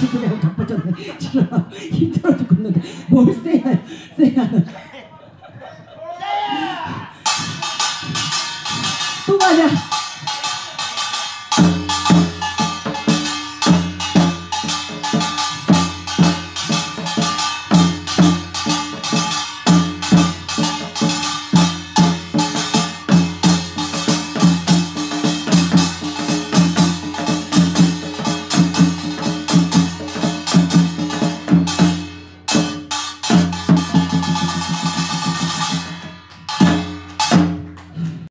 소리하고 자빠졌네. 지금 힘들어 죽겠는데 뭘 세야는 또 가자.